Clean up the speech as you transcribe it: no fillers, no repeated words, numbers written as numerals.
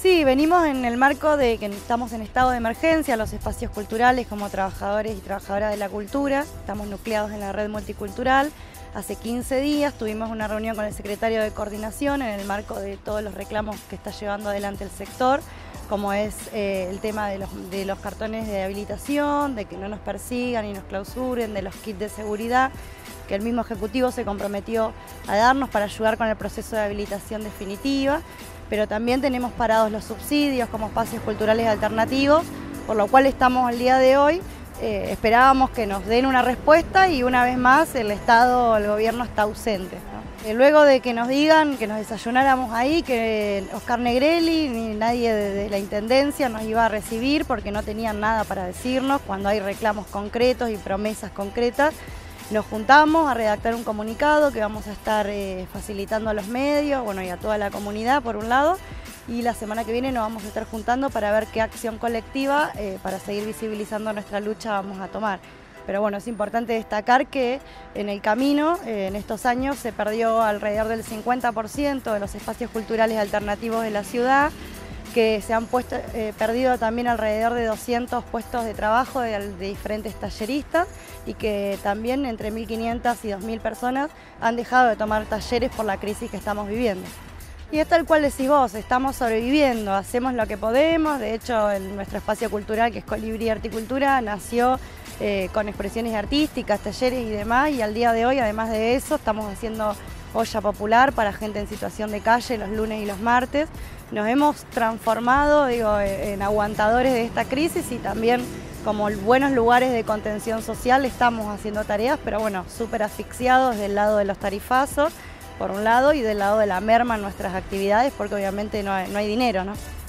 Sí, venimos en el marco de que estamos en estado de emergencia, los espacios culturales como trabajadores y trabajadoras de la cultura, estamos nucleados en la red multicultural. Hace 15 días tuvimos una reunión con el secretario de Coordinación en el marco de todos los reclamos que está llevando adelante el sector, como es el tema de los cartones de habilitación, de que no nos persigan y nos clausuren, de los kits de seguridad, que el mismo Ejecutivo se comprometió a darnos para ayudar con el proceso de habilitación definitiva, pero también tenemos parados los subsidios como espacios culturales alternativos, por lo cual estamos el día de hoy. Esperábamos que nos den una respuesta y una vez más el Estado, el gobierno está ausente, ¿no? Luego de que nos digan que nos desayunáramos ahí, que Oscar Negrelli ni nadie de la Intendencia nos iba a recibir porque no tenían nada para decirnos, cuando hay reclamos concretos y promesas concretas, nos juntamos a redactar un comunicado que vamos a estar facilitando a los medios, bueno, y a toda la comunidad por un lado, y la semana que viene nos vamos a estar juntando para ver qué acción colectiva para seguir visibilizando nuestra lucha vamos a tomar. Pero bueno, es importante destacar que en el camino, en estos años, se perdió alrededor del 50% de los espacios culturales alternativos de la ciudad, que se han perdido también alrededor de 200 puestos de trabajo de diferentes talleristas y que también entre 1.500 y 2.000 personas han dejado de tomar talleres por la crisis que estamos viviendo. Y es tal cual decís vos, estamos sobreviviendo, hacemos lo que podemos. De hecho, nuestro espacio cultural, que es Colibrí Articultura, nació con expresiones artísticas, talleres y demás, y al día de hoy, además de eso, estamos haciendo olla popular para gente en situación de calle los lunes y los martes. Nos hemos transformado, en aguantadores de esta crisis y también como buenos lugares de contención social estamos haciendo tareas, pero bueno, súper asfixiados del lado de los tarifazos, por un lado, y del lado de la merma en nuestras actividades, porque obviamente no hay dinero, ¿no?